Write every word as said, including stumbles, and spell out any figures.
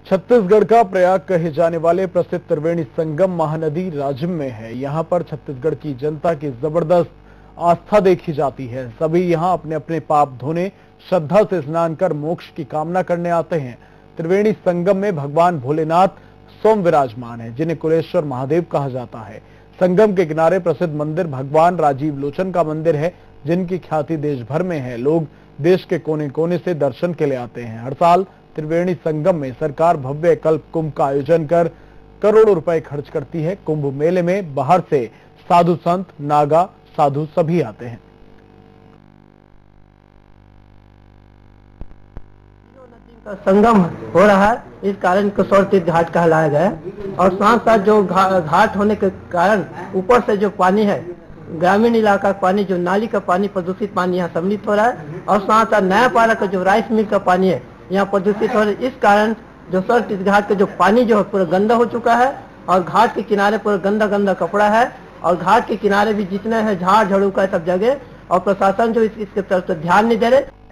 छत्तीसगढ़ का प्रयाग कहे जाने वाले प्रसिद्ध त्रिवेणी संगम महानदी राजिम में है। यहाँ पर छत्तीसगढ़ की जनता की जबरदस्त आस्था देखी जाती है। सभी यहाँ अपने अपने पाप धोने, श्रद्धा से स्नान कर मोक्ष की कामना करने आते हैं। त्रिवेणी संगम में भगवान भोलेनाथ स्वयं विराजमान है, जिन्हें कुलेश्वर महादेव कहा जाता है। संगम के किनारे प्रसिद्ध मंदिर भगवान राजीव लोचन का मंदिर है, जिनकी ख्याति देश भर में है। लोग देश के कोने कोने से दर्शन के लिए आते हैं। हर साल त्रिवेणी संगम में सरकार भव्य कल्प कुंभ का आयोजन कर करोड़ों रुपए खर्च करती है। कुंभ मेले में बाहर से साधु संत, नागा, साधु सभी आते हैं। संगम हो रहा है, इस कारण को सौर तीर्थ घाट कहलाया गया है। और साथ साथ जो घा, घाट होने के कारण ऊपर से जो पानी है, ग्रामीण इलाका का पानी, जो नाली का पानी, प्रदूषित पानी यहाँ सम्मिलित हो रहा है। और साथ साथ नया पारा का जो राइस मिल का पानी है यहाँ प्रदूषित हो रहा है। इस कारण जो सौर तीर्थ घाट का जो पानी जो है पूरा गंदा हो चुका है और घाट के किनारे पूरा गंदा गंदा कपड़ा है। और घाट के किनारे भी जितने हैं झाड़ झाड़ू का सब जगह, और प्रशासन जो इस, इसके तरफ ध्यान नहीं दे रहे।